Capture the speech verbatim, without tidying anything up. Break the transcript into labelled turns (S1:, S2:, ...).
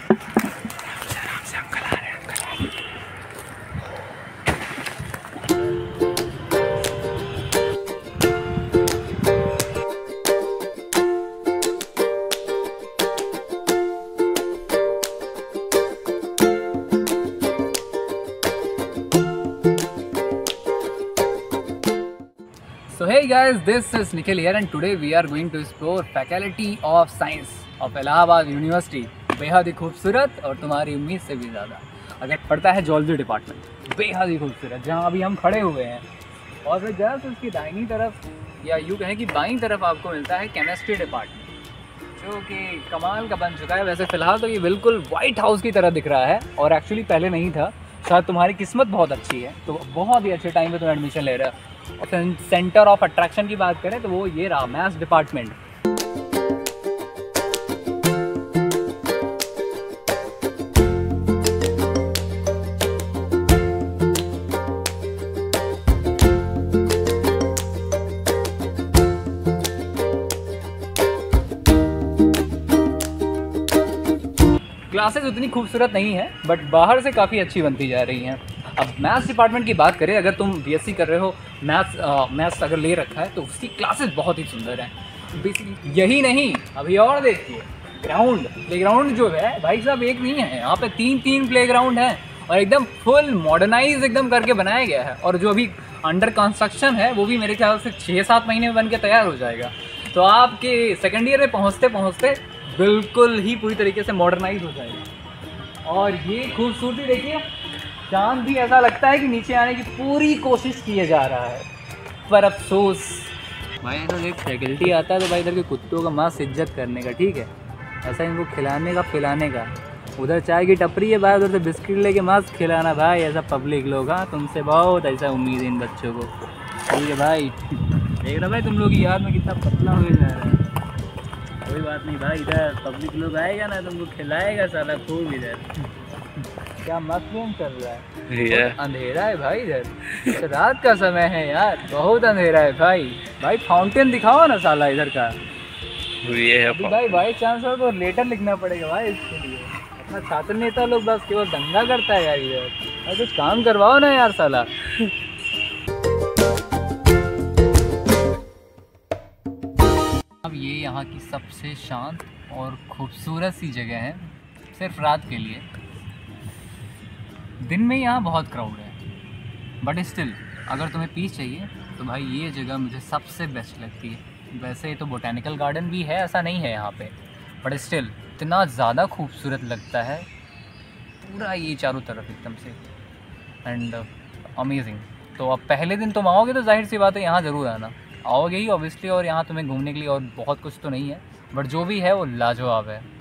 S1: So hey guys, this is Nikhil here and today we are going to explore Faculty of Science of Allahabad university. बेहद ही खूबसूरत और तुम्हारी उम्मीद से भी ज़्यादा अगर पढ़ता है जूलॉजी डिपार्टमेंट, बेहद ही खूबसूरत जहाँ अभी हम खड़े हुए हैं। और फिर जस्ट उसकी दाहिनी तरफ या यूँ कहें कि बाईं तरफ आपको मिलता है केमिस्ट्री डिपार्टमेंट, जो कि कमाल का बन चुका है। वैसे फ़िलहाल तो ये बिल्कुल वाइट हाउस की तरह दिख रहा है और एक्चुअली पहले नहीं था। शायद तुम्हारी किस्मत बहुत अच्छी है तो बहुत ही अच्छे टाइम पे तुम एडमिशन ले रहे हो। और सेंटर ऑफ अट्रैक्शन की बात करें तो वो ये रहा, मैथ्स डिपार्टमेंट। क्लासेस उतनी खूबसूरत नहीं है बट बाहर से काफ़ी अच्छी बनती जा रही हैं। अब मैथ्स डिपार्टमेंट की बात करें, अगर तुम बीएससी कर रहे हो, मैथ्स मैथ्स अगर ले रखा है तो उसकी क्लासेस बहुत ही सुंदर हैं। बेसिकली यही नहीं, अभी और देखिए ग्राउंड, प्लेग्राउंड जो है भाई साहब एक नहीं है, यहाँ पे तीन तीन प्लेग्राउंड हैं और एकदम फुल मॉडर्नाइज एकदम करके बनाया गया है। और जो अभी अंडर कंस्ट्रक्शन है वो भी मेरे ख्याल से छः सात महीने में बन के तैयार हो जाएगा। तो आपके सेकेंड ईयर में पहुँचते पहुँचते बिल्कुल ही पूरी तरीके से मॉडर्नाइज हो जाएगा। और ये खूबसूरती देखिए, चांद भी ऐसा लगता है कि नीचे आने की पूरी कोशिश किया जा रहा है। पर अफसोस भाई तो एक फैकल्टी आता है तो भाई इधर के कुत्तों का मांस इज्जत करने का, ठीक है, ऐसा इनको खिलाने का पिलाने का। उधर चाय की टपरी है भाई, उधर से बिस्किट लेके मांस खिलाना भाई, ऐसा पब्लिक लोग। हाँ, तुमसे बहुत ऐसा उम्मीद है इन बच्चों को, ठीक है भाई। देख रहा भाई तुम लोग की याद में कितना पतला हो जा रहा है। कोई बात नहीं भाई, इधर पब्लिक लोग आएगा ना तुमको खिलाएगा साला खूब। इधर क्या मस्त गेम चल रहा है yeah. अंधेरा है भाई इधर, तो रात का समय है यार, बहुत अंधेरा है भाई। भाई फाउंटेन दिखाओ ना साला इधर का। ये है भाई बाई चांसलर को लेटर लिखना पड़ेगा भाई इसके लिए। अपना छात्र नेता लोग बस केवल दंगा करता है यार इधर, और कुछ काम करवाओ ना यार साला। अब ये यहाँ की सबसे शांत और खूबसूरत सी जगह है सिर्फ रात के लिए। दिन में यहाँ बहुत क्राउड है बट स्टिल अगर तुम्हें पीस चाहिए तो भाई ये जगह मुझे सबसे बेस्ट लगती है। वैसे तो बोटैनिकल गार्डन भी है, ऐसा नहीं है यहाँ पे, बट स्टिल इतना ज़्यादा खूबसूरत लगता है पूरा ये चारों तरफ एकदम से, एंड अमेजिंग। तो अब पहले दिन तुम आओगे तो जाहिर सी बात है यहाँ ज़रूर आना, आओगे ही ऑब्वियसली। और यहाँ तुम्हें घूमने के लिए और बहुत कुछ तो नहीं है बट जो भी है वो लाजवाब है।